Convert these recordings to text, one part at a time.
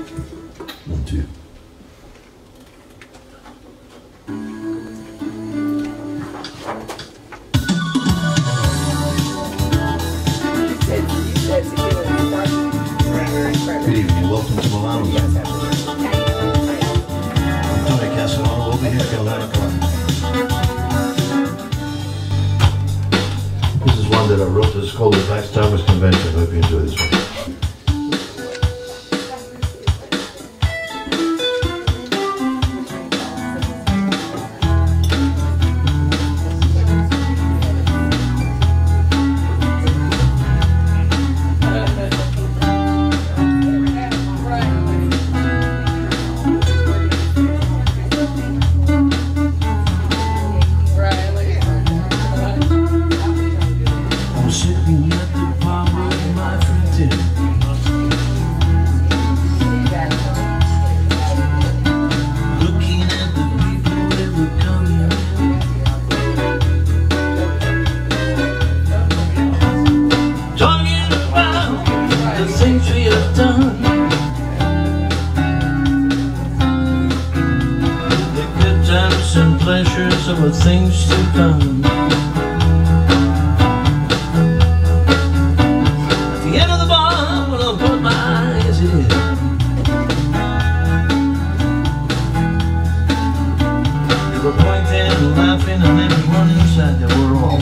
1, 2. Good evening, welcome to Milano's. I'm Tony Casanova, we'll be here till 9 o'clock. This is one that I wrote. This is called the Backstarmers Convention. I hope you enjoy this one. And pleasures of the things to come. At the end of the bar, when I'll put my eyes in, they were pointing and laughing, and everyone inside they were all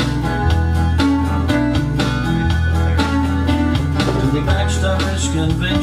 convention.